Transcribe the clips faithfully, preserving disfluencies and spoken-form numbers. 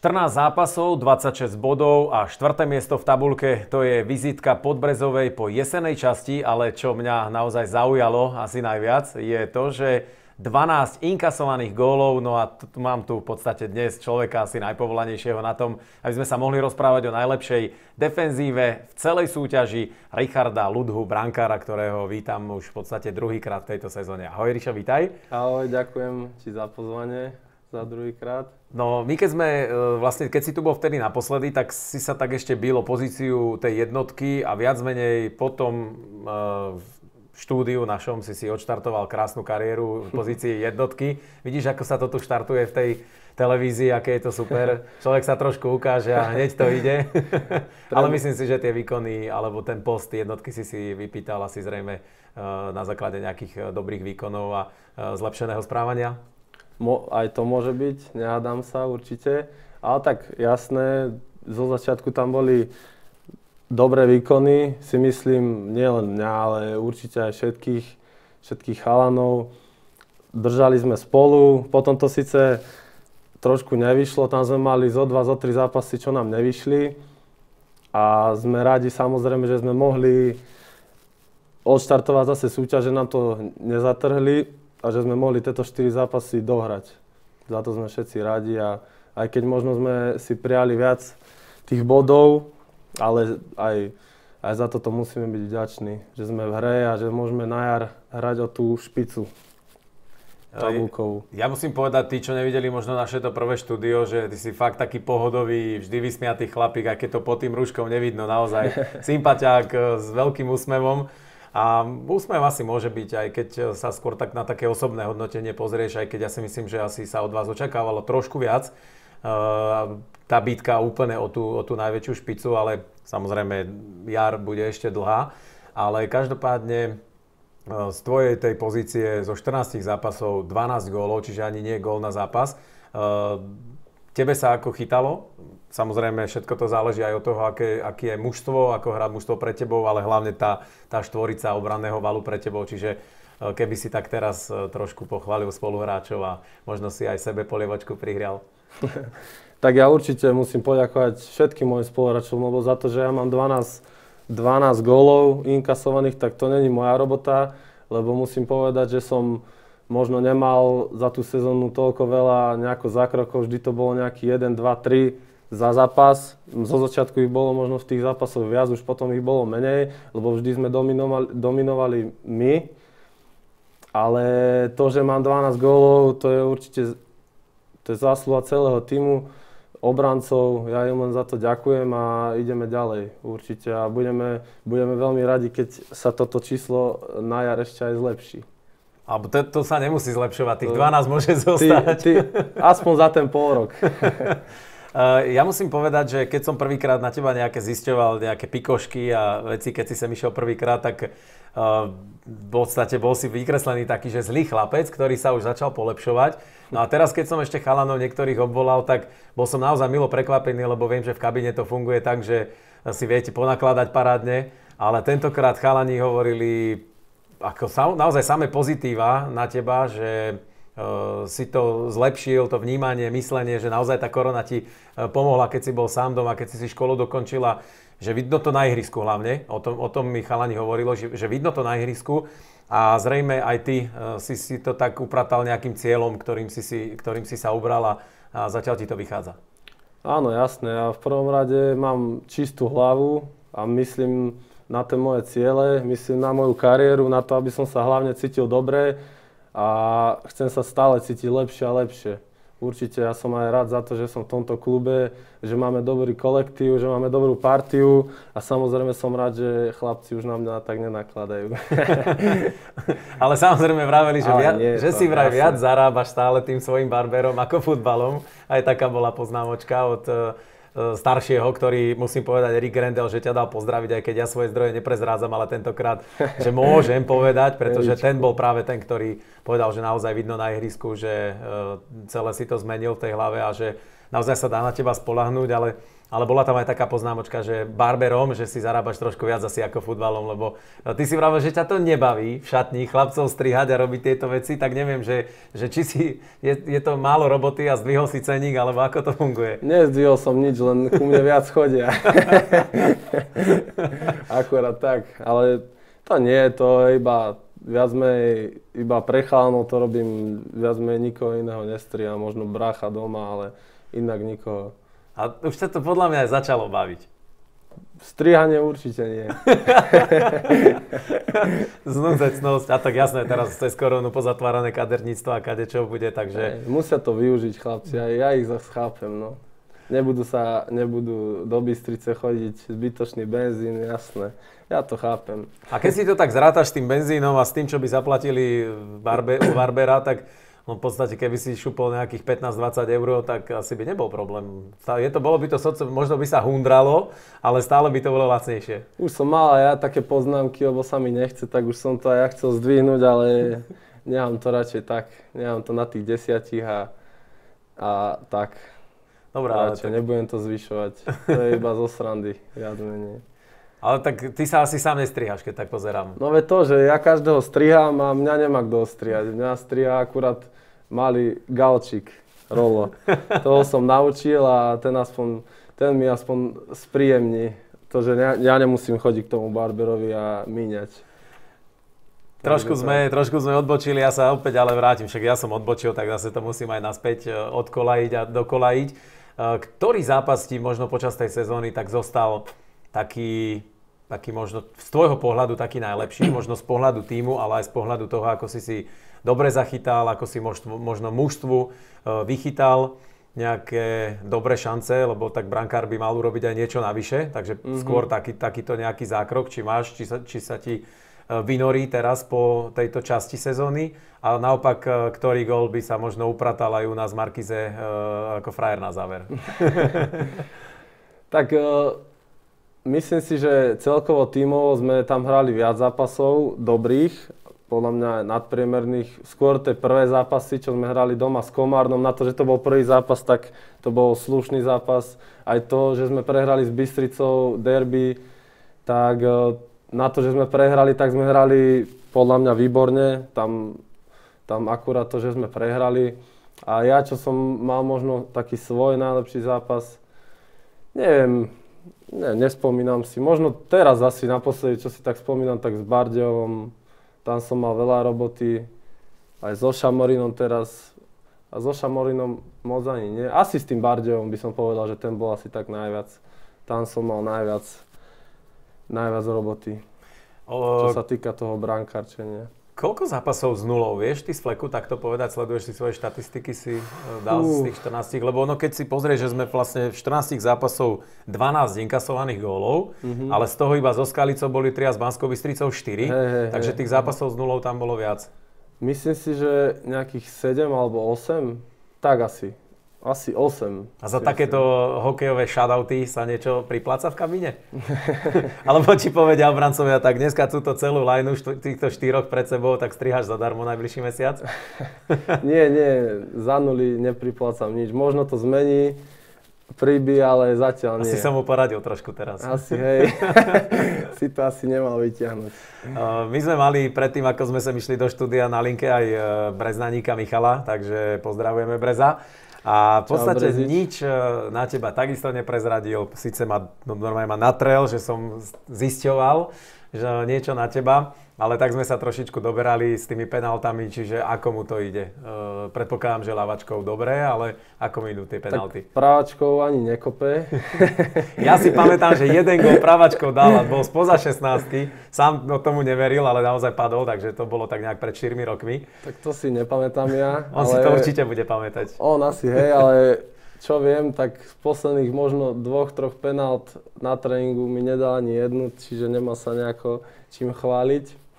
štrnásť zápasov, dvadsaťšesť bodov a štvrté miesto v tabuľke, to je vizitka Podbrezovej po jesennej časti, ale čo mňa naozaj zaujalo asi najviac, je to, že dvanásť inkasovaných gólov, no a t- mám tu v podstate dnes človeka asi najpovolanejšieho na tom, aby sme sa mohli rozprávať o najlepšej defenzíve v celej súťaži, Richarda Ludhu, brankára, ktorého vítam už v podstate druhýkrát v tejto sezóne. Ahoj Rišo, vítaj. Ahoj, ďakujem ti za pozvanie za druhýkrát. No my keď sme, vlastne keď si tu bol vtedy naposledy, tak si sa tak ešte bil o pozíciu tej jednotky a viac menej potom v štúdiu našom si si odštartoval krásnu kariéru v pozícii jednotky. Vidíš, ako sa to tu štartuje v tej televízii, aké je to super. Človek sa trošku ukáže a hneď to ide. Ale myslím si, že tie výkony, alebo ten post jednotky si si vypýtal asi zrejme na základe nejakých dobrých výkonov a zlepšeného správania. Mo, aj to môže byť, nehádam sa určite. Ale tak jasné, zo začiatku tam boli dobré výkony, si myslím, nielen mňa, ale určite aj všetkých, všetkých chalanov. Držali sme spolu, potom to síce trošku nevyšlo, tam sme mali zo dva, zo tri zápasy, čo nám nevyšli. A sme radi samozrejme, že sme mohli odštartovať zase súťaž, že nám to nezatrhli a že sme mohli tieto štyri zápasy dohrať. Za to sme všetci radi a aj keď možno sme si prijali viac tých bodov, ale aj, aj za toto musíme byť vďační, že sme v hre a že môžeme na jar hrať o tú špicu tabulkovú. Ja musím povedať, tí, čo nevideli možno naše to prvé štúdio, že ty si fakt taký pohodový, vždy vysmiatý chlapík, aj keď to pod tým rúškom nevidno, naozaj sympatiák s veľkým úsmevom. A úsmev asi môže byť, aj keď sa skôr tak na také osobné hodnotenie pozrieš, aj keď ja si myslím, že asi sa od vás očakávalo trošku viac. Uh, tá bitka úplne o tú, o tú najväčšiu špicu, ale samozrejme jar bude ešte dlhá. Ale každopádne uh, z tvojej tej pozície zo štrnástich zápasov dvanásť gólov, čiže ani nie gól na zápas. Uh, tebe sa ako chytalo? Samozrejme, všetko to záleží aj od toho, aké, aké je mužstvo, ako hrá mužstvo pre tebou, ale hlavne tá, tá štvorica obranného valu pre tebou. Čiže keby si tak teraz trošku pochválil spoluhráčov a možno si aj sebe polievočku prihrial. Tak ja určite musím poďakovať všetkým mojim spoluhráčom, lebo za to, že ja mám dvanásť, dvanásť gólov inkasovaných, tak to není moja robota, lebo musím povedať, že som možno nemal za tú sezónu toľko veľa nejako zákrokov, vždy to bolo nejaký jeden, dva, tri za zápas. Zo začiatku ich bolo možno v tých zápasoch viac, už potom ich bolo menej, lebo vždy sme dominovali, dominovali my. Ale to, že mám dvanásť gólov, to je určite to je zásluha celého tímu, obrancov. Ja im len za to ďakujem a ideme ďalej určite. A budeme, budeme veľmi radi, keď sa toto číslo na jar ešte aj zlepší. Alebo to, to sa nemusí zlepšovať, tých dvanásť môže zostať. Ty, ty, aspoň za ten pol rok. Ja musím povedať, že keď som prvýkrát na teba nejaké zisťoval, nejaké pikošky a veci, keď si sem išiel prvýkrát, tak uh, v podstate bol si vykreslený taký, že zlý chlapec, ktorý sa už začal polepšovať. No a teraz, keď som ešte chalanov niektorých obvolal, tak bol som naozaj milo prekvapený, lebo viem, že v kabíne to funguje tak, že si viete ponakladať parádne, ale tentokrát chalani hovorili ako sa, naozaj samé pozitíva na teba, že Uh, si to zlepšil, to vnímanie, myslenie, že naozaj tá korona ti uh, pomohla, keď si bol sám doma, keď si si školu dokončila, že vidno to na ihrisku hlavne, o tom, o tom mi chalani hovorilo, že, že vidno to na ihrisku a zrejme aj ty uh, si si to tak upratal nejakým cieľom, ktorým si, si, ktorým si sa ubral a, a zatiaľ ti to vychádza. Áno, jasné. Ja v prvom rade mám čistú hlavu a myslím na tie moje ciele, myslím na moju kariéru, na to, aby som sa hlavne cítil dobre. A chcem sa stále cítiť lepšie a lepšie. Určite ja som aj rád za to, že som v tomto klube, že máme dobrý kolektív, že máme dobrú partiu a samozrejme som rád, že chlapci už na mňa tak nenakladajú. Ale samozrejme vraveli, že, viac, nie, že si vraj viac zarábaš stále tým svojim barberom ako futbalom. Aj taká bola poznámočka od staršieho, ktorý, musím povedať, Erik Grendel, že ťa dal pozdraviť, aj keď ja svoje zdroje neprezrádzam, ale tentokrát, že môžem povedať, pretože ten bol práve ten, ktorý povedal, že naozaj vidno na ihrisku, že celé si to zmenil v tej hlave a že naozaj sa dá na teba spoľahnúť, ale ale bola tam aj taká poznámočka, že barberom, že si zarábaš trošku viac asi ako futbalom, lebo ty si vravel, že ťa to nebaví v šatni chlapcov strihať a robiť tieto veci, tak neviem, že, že či si, je, je to málo roboty a zdvihol si ceník, alebo ako to funguje? Nezdvihol som nič, len ku mne viac chodia. Akorát tak, ale to nie, to je iba viac menej, iba pre chalanov to robím, viac menej nikoho iného nestriham, možno brácha doma, ale inak nikoho. A už sa to podľa mňa aj začalo baviť. Strihanie určite nie. Znúdzecnosť, a tak jasné, teraz cez koronu pozatvárané kaderníctvo a kadečo bude, takže... Aj, musia to využiť chlapci, aj ja ich zase chápem, no. Nebudú sa, nebudú do Bystrice chodiť zbytočný benzín, jasné. Ja to chápem. A keď si to tak zrátaš s tým benzínom a s tým, čo by zaplatili barbe, u barbera, tak no v podstate, keby si šupol nejakých pätnásť dvadsať eur, tak asi by nebol problém. Je to, bolo by to, možno by sa hundralo, ale stále by to bolo lacnejšie. Už som mal aj ja také poznámky, lebo sa mi nechce, tak už som to aj ja chcel zdvihnúť, ale nemám to radšej tak. Nemám to na tých desiatich a, a tak. Dobre, ale tak... nebudem to zvyšovať. To je iba zo srandy, viac menej. Ale tak ty sa asi sám nestrihaš, keď tak pozerám. No veď to, že ja každého strihám a mňa nemá kto strihať. Mňa striha akurát malý Galčík, Rolo. Toho som naučil a ten, aspoň, ten mi aspoň spríjemní. To, že ja, ja nemusím chodiť k tomu barberovi a míňať. Trošku sme, trošku sme odbočili, ja sa opäť ale vrátim, však ja som odbočil, tak zase to musím aj naspäť odkolajiť a dokolajiť. Ktorý zápas ti možno počas tej sezóny tak zostal taký, taký možno z tvojho pohľadu taký najlepší, možno z pohľadu tímu, ale aj z pohľadu toho, ako si si dobre zachytal, ako si možno, možno mužstvu vychytal nejaké dobré šance, lebo tak brankár by mal urobiť aj niečo navyše, takže mm-hmm. skôr taký, takýto nejaký zákrok, či máš, či sa, či sa ti vynorí teraz po tejto časti sezóny, a naopak, ktorý gól by sa možno upratal aj u nás v Markize ako frajer na záver. Tak myslím si, že celkovo tímovo sme tam hrali viac zápasov dobrých, podľa mňa nadpriemerných. Skôr tie prvé zápasy, čo sme hrali doma s Komárnom, na to, že to bol prvý zápas, tak to bol slušný zápas. Aj to, že sme prehrali s Bystricou derby, tak na to, že sme prehrali, tak sme hrali podľa mňa výborne. Tam, tam akurát to, že sme prehrali. A ja, čo som mal možno taký svoj najlepší zápas, neviem, ne, nespomínam si. Možno teraz asi naposledy, čo si tak spomínam, tak s Bardejom. Tam som mal veľa roboty. Aj so Šamorinom teraz. A so Šamorinom moc ani nie. Asi s tým Bardejom by som povedal, že ten bol asi tak najviac. Tam som mal najviac, najviac roboty. O... Čo sa týka toho brankárčenia. Koľko zápasov s nulou, vieš ty z fleku takto povedať? Sleduješ si svoje štatistiky, si dal uh. z tých štrnástich? Lebo ono, keď si pozrieš, že sme vlastne v štrnástich zápasov dvanásť inkasovaných gólov, mm-hmm. ale z toho iba zo Skalicou boli tri a s Banskou Bystricou štyri, hey, hey, takže hey, tých zápasov hey. s nulou tam bolo viac. Myslím si, že nejakých sedem alebo osem, tak asi. Asi osem. A za takéto hokejové shoutouty sa niečo pripláca v kabíne? Alebo ti povedia obrancovia, tak dneska túto celú lineu št- týchto štyroch pred sebou, tak striháš zadarmo najbližší mesiac? Nie, nie, za nuly nepriplácam nič. Možno to zmení príby, ale zatiaľ nie. Asi som mu poradil trošku teraz. Asi, hej. Si to asi nemal vyťahnuť. Uh, my sme mali predtým, ako sme sa išli do štúdia na linke, aj Breznaníka Michala, takže pozdravujeme Breza. A v podstate Čau, nič na teba takisto neprezradil, síce ma no, normálne ma natrel, že som zisťoval, že niečo na teba, ale tak sme sa trošičku doberali s tými penáltami, čiže ako mu to ide. E, predpokladám, že ľavačkou dobre, ale ako mu idú tie penálty? Tak právačkou ani nekope. Ja si pamätám, že jeden gól právačkou dal a bol spoza šestnástky, sám no tomu neveril, ale naozaj padol, takže to bolo tak nejak pred štyrmi rokmi. Tak to si nepamätám ja. On ale... si to určite bude pamätať. On asi, hej, ale čo viem, tak z posledných možno dvoch, troch penált na tréningu mi nedal ani jednu, čiže nemá sa nejako čím chváliť.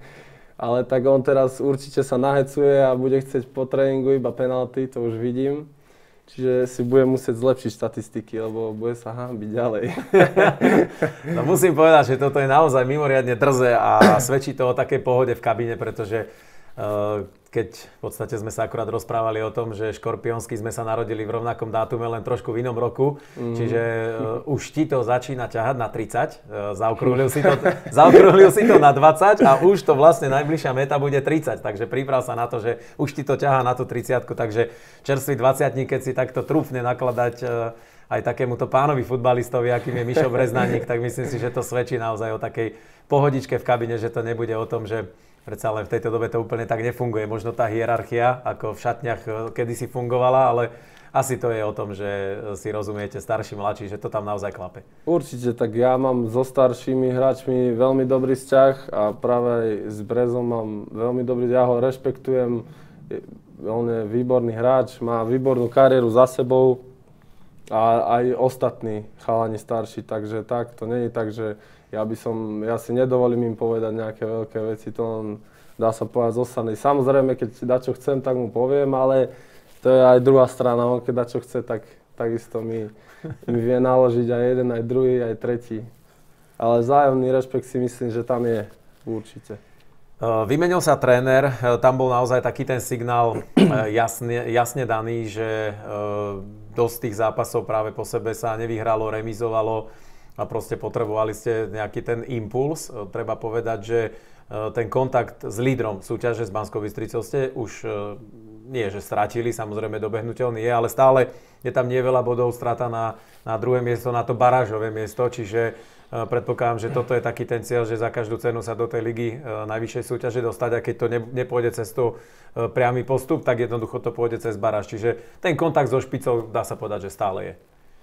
Ale tak on teraz určite sa nahecuje a bude chcieť po tréningu iba penalty, to už vidím. Čiže si bude musieť zlepšiť štatistiky, lebo bude sa hanbiť ďalej. No musím povedať, že toto je naozaj mimoriadne drze a svedčí to o takej pohode v kabíne, pretože keď v podstate sme sa akurát rozprávali o tom, že škorpiónsky sme sa narodili v rovnakom dátume, len trošku v inom roku. Mm. Čiže uh, už ti to začína ťahať na tridsať. Uh, zaokrúhlil, si to, zaokrúhlil si to na dvadsať a už to vlastne najbližšia meta bude tridsať. Takže priprav sa na to, že už ti to ťahá na tú tridsiatku. Takže čerstvý dvadsiatnik, keď si takto trúfne nakladať uh, aj takémuto pánovi futbalistovi, akým je Mišo Breznaník, tak myslím si, že to svedčí naozaj o takej pohodičke v kabine, že to nebude o tom, že predsa len v tejto dobe to úplne tak nefunguje. Možno tá hierarchia, ako v šatniach kedysi fungovala, ale asi to je o tom, že si rozumiete starší, mladší, že to tam naozaj klape. Určite, tak ja mám so staršími hráčmi veľmi dobrý vzťah a práve aj s Brezom mám veľmi dobrý, ja ho rešpektujem. On je výborný hráč, má výbornú kariéru za sebou a aj ostatní chalani starší, takže tak, to nie je tak, že Ja by som, ja si nedovolím im povedať nejaké veľké veci, to on, dá sa povedať, zostane. Samozrejme, keď si dá čo chcem, tak mu poviem, ale to je aj druhá strana, on keď dá čo chce, tak takisto mi, mi vie naložiť aj jeden, aj druhý, aj tretí. Ale vzájomný rešpekt si myslím, že tam je určite. Vymenil sa tréner, tam bol naozaj taký ten signál jasne, jasne daný, že dosť tých zápasov práve po sebe sa nevyhralo, remizovalo. A proste potrebovali ste nejaký ten impuls. Treba povedať, že ten kontakt s lídrom súťaže s Banskou Bystricou ste už nie, že strátili, samozrejme dobehnuteľný je, ale stále je tam nie veľa bodov, strata na, na druhé miesto, na to barážové miesto, čiže predpokladám, že toto je taký ten cieľ, že za každú cenu sa do tej ligy najvyššej súťaže dostať a keď to ne, nepôjde cez to priamy postup, tak jednoducho to pôjde cez baráž. Čiže ten kontakt so špicou dá sa povedať, že stále je.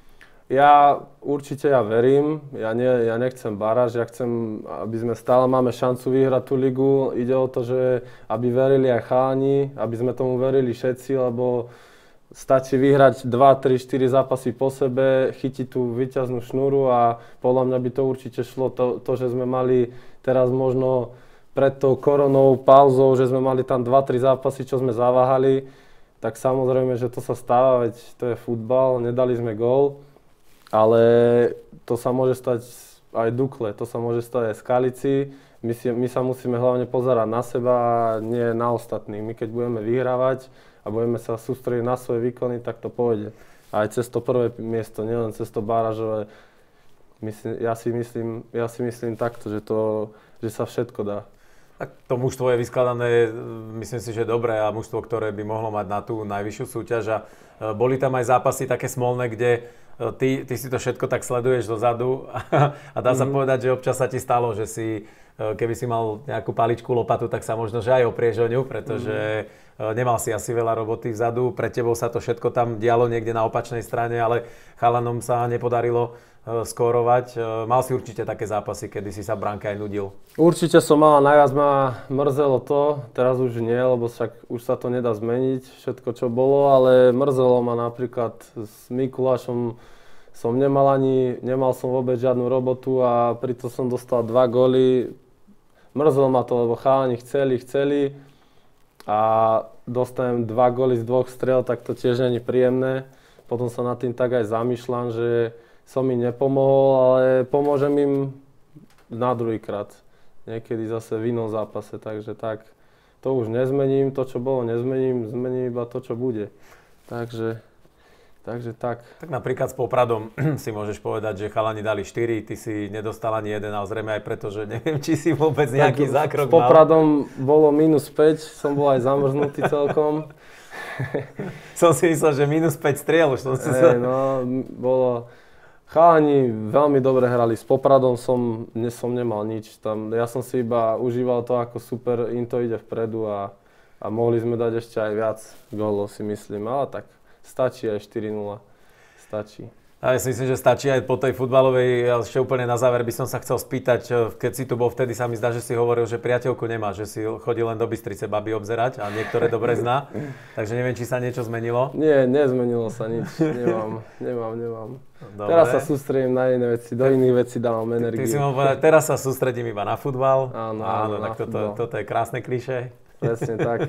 Ja určite ja verím, ja, nie, ja nechcem baráž, ja chcem, aby sme stále máme šancu vyhrať tú ligu. Ide o to, že aby verili aj chalani, aby sme tomu verili všetci, lebo stačí vyhrať dva, tri, štyri zápasy po sebe, chytiť tú víťaznú šnúru a podľa mňa by to určite šlo. To, to že sme mali teraz možno pred tou koronou pauzou, že sme mali tam dva, tri zápasy, čo sme zaváhali, tak samozrejme, že to sa stáva, veď to je futbal, nedali sme gól. Ale to sa môže stať aj Dukle, to sa môže stať aj Skalici. My, si, my sa musíme hlavne pozerať na seba a nie na ostatných. My keď budeme vyhrávať a budeme sa sústrediť na svoje výkony, tak to pôjde. Aj cez to prvé miesto, nielen cez to barážové. Myslím, ja, si myslím, ja si myslím takto, že, to, že sa všetko dá. Tak to mužstvo je vyskladané, myslím si, že dobré a mužstvo, ktoré by mohlo mať na tú najvyššiu súťaž. A boli tam aj zápasy také smolné, kde Ty, ty si to všetko tak sleduješ dozadu a, a dá sa mm-hmm. povedať, že občas sa ti stalo, že si, keby si mal nejakú paličku, lopatu, tak sa možno že aj oprieš o ňu, pretože mm-hmm. nemal si asi veľa roboty vzadu, pre tebou sa to všetko tam dialo niekde na opačnej strane, ale chalanom sa nepodarilo skórovať. Mal si určite také zápasy, kedy si sa v bránke aj nudil? Určite som mal, najviac ma mrzelo to, teraz už nie, lebo však už sa to nedá zmeniť, všetko čo bolo, ale mrzelo ma napríklad s Mikulášom, som nemal ani, nemal som vôbec žiadnu robotu a pritom som dostal dva góly. Mrzelo ma to, lebo chalani chceli, chceli a dostanem dva góly z dvoch striel, tak to tiež nie je príjemné. Potom sa nad tým tak aj zamýšľam, že som im nepomohol, ale pomôžem im na druhýkrát. Niekedy zase v inom zápase, takže tak. To už nezmením, to čo bolo nezmením, zmením iba to čo bude. Takže, takže tak. Tak napríklad s Popradom si môžeš povedať, že chalani dali štyri, ty si nedostal ani jeden, ale zrejme aj preto, že neviem, či si vôbec nejaký tak, zákrok mal. S Popradom bolo minus päť, som bol aj zamrznutý celkom. Som si myslel, že minus päť striel už som si sa... Hey, no, bolo... Chalani veľmi dobre hrali, s Popradom som, ne, som nemal nič. Tam, ja som si iba užíval to, ako super im to ide vpredu a, a mohli sme dať ešte aj viac gólov, si myslím. Ale tak stačí aj štyri nula. Stačí. A ja si myslím, že stačí aj po tej futbalovej. Ja ešte úplne na záver by som sa chcel spýtať, keď si tu bol vtedy, sa mi zdá, že si hovoril, že priateľku nemá, že si chodil len do Bystrice baby obzerať a niektoré dobre zná. Takže neviem, či sa niečo zmenilo. Nie, nezmenilo sa nič. Nemám, nemám, nemám. Dobre. Teraz sa sústredím na iné veci, do iných vecí dávam energiu. Ty si mohol povedať, teraz sa sústredím iba na futbal. Áno, áno, áno tak toto, toto je krásne klišé. Presne tak.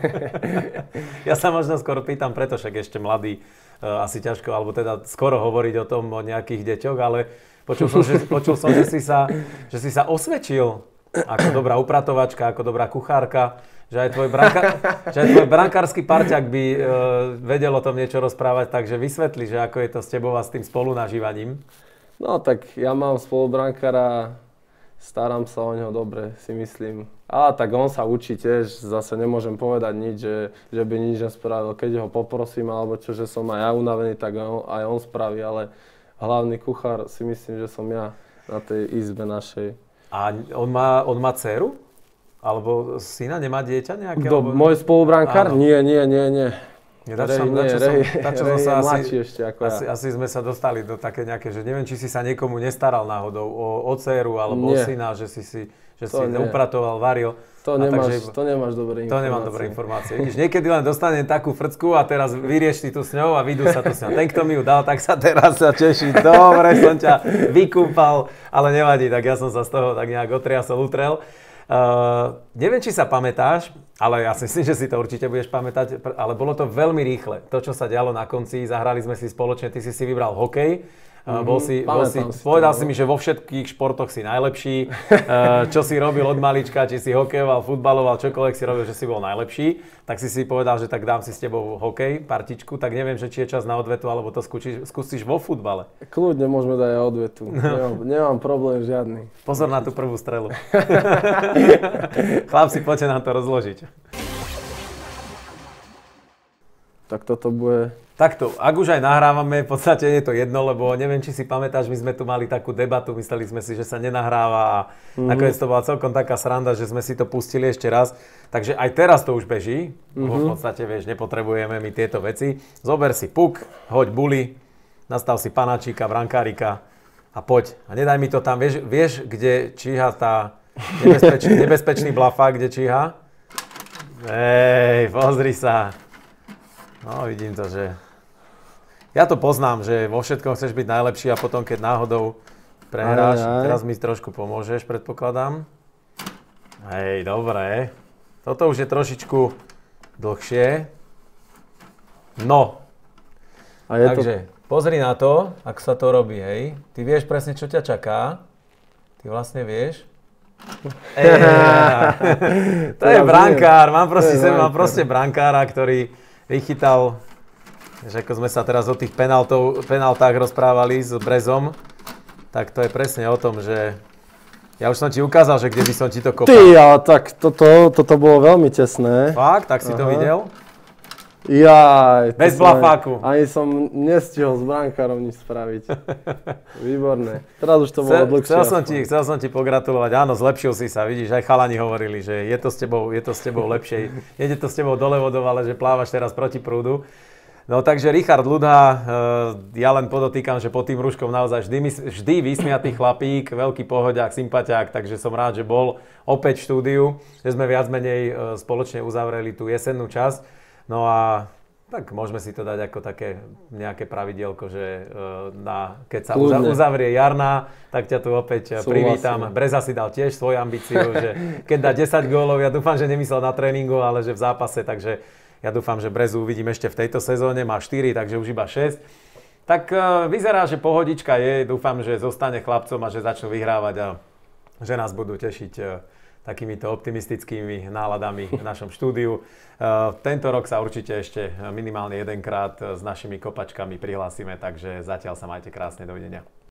Ja sa možno skoro pýtam, preto však ešte mladý, uh, asi ťažko, alebo teda skoro hovoriť o tom, o nejakých deťoch, ale počul som, že, počul som, že, si, sa, že si sa osvedčil ako dobrá upratovačka, ako dobrá kuchárka, že aj tvoj, branka, že aj tvoj brankársky parťák by uh, vedel o tom niečo rozprávať, takže vysvetli, že ako je to s tebou a s tým spolunažívaním. No tak ja mám spolubrankára, starám sa o neho dobre, si myslím. A tak on sa učí tiež, zase nemôžem povedať nič, že, že by nič nespravil. Keď ho poprosím, alebo čo, že som aj ja unavený, tak on, aj on spraví, ale hlavný kuchár si myslím, že som ja na tej izbe našej. A on má, on má dceru? Alebo syna? Nemá dieťa nejaké? Do, alebo... Môj spolubrankár? Nie, nie, nie, nie. Nedač Rej, som, nie, som, Rej, som Rej sa je asi, mladší ešte ako asi, ja. asi sme sa dostali do také nejaké, že neviem, či si sa niekomu nestaral náhodou o, o dceru alebo nie. o syna, že si, si, že si upratoval, varil. To nemáš, takže, to nemáš dobré informácie. To nemám dobré informácie. Vidíš, niekedy len dostanem takú frcku a teraz vyrieš si tu s ňou a vyjdú sa tu s ňou. Ten, kto mi ju dal, tak sa teraz sa teší. Dobre, som ťa vykúpal, ale nevadí, tak ja som sa z toho tak nejak otriasol, utrel. Uh, neviem, či sa pamätáš, ale ja si myslím, že si to určite budeš pamätať, ale bolo to veľmi rýchle. To, čo sa dialo na konci, zahrali sme si spoločne, ty si si vybral hokej. Uh, bol si, bol si, si povedal to, si mi, že vo všetkých športoch si najlepší. Uh, čo si robil od malička, či si hokejoval, futbaloval, čokoľvek si robil, že si bol najlepší. Tak si si povedal, že tak dám si s tebou hokej, partičku. Tak neviem, že či je čas na odvetu, alebo to skúčiš, skúsiš vo futbale. Kľudne môžeme dať aj odvetu. Nemám, nemám problém žiadny. Pozor na tú prvú strelu. Chlapci, poďte nám to rozložiť. Tak toto bude... Takto, ak už aj nahrávame, v podstate je to jedno, lebo neviem, či si pamätáš, my sme tu mali takú debatu, mysleli sme si, že sa nenahráva a mm-hmm. nakoniec to bola celkom taká sranda, že sme si to pustili ešte raz. Takže aj teraz to už beží, mm-hmm. v podstate, vieš, nepotrebujeme my tieto veci. Zober si puk, hoď buli, nastav si panáčika, brankárika a poď. A nedaj mi to tam, vieš, vieš kde číha tá nebezpečný, nebezpečný blafák, kde číha? Ej, pozri sa. No, vidím to, že... Ja to poznám, že vo všetkom chceš byť najlepší a potom, keď náhodou prehráš, aj, aj. Teraz mi trošku pomôžeš, predpokladám. Hej, dobre. Toto už je trošičku dlhšie. No. A je Takže, to... pozri na to, ako sa to robí, hej. Ty vieš presne, čo ťa čaká. Ty vlastne vieš. Ej, to je brankár. Mám proste, sem, mám proste brankára, ktorý vychytal... že ako sme sa teraz o tých penaltov, penaltách rozprávali s Brezom, tak to je presne o tom, že ja už som ti ukázal, že kde by som ti to kopal. Ty, ale tak toto, toto bolo veľmi tesné. Fakt? Tak si Aha. to videl? Jaj. Bez blafáku. Ani som nestihol s brankárom nič spraviť. Výborné. Teraz už to bolo dlhšie. Chcel som, ti, chcel som ti pogratulovať. Áno, zlepšil si sa. Vidíš, aj chalani hovorili, že je to s tebou, je to s tebou lepšie. Jede to s tebou dole vodou, ale že plávaš teraz proti prúdu. No takže Richard Ludha, ja len podotýkam, že pod tým rúškom naozaj vždy, vždy vysmiatý chlapík, veľký pohodiak, sympatiák, takže som rád, že bol opäť v štúdiu, že sme viac menej spoločne uzavreli tú jesennú časť. No a tak môžeme si to dať ako také nejaké pravidielko, že na, keď sa Kľudne. uzavrie jarná, tak ťa tu opäť Súhlasím. privítam. Breza si dal tiež svoju ambíciu, že keď dá desať gólov, ja dúfam, že nemyslel na tréningu, ale že v zápase, takže ja dúfam, že Brezu uvidím ešte v tejto sezóne, má štyri, takže už iba šesť. Tak uh, vyzerá, že pohodička je, dúfam, že zostane chlapcom a že začnú vyhrávať a že nás budú tešiť uh, takýmito optimistickými náladami v našom štúdiu. Uh, tento rok sa určite ešte minimálne jedenkrát s našimi kopačkami prihlásime, takže zatiaľ sa majte krásne, dovidenia.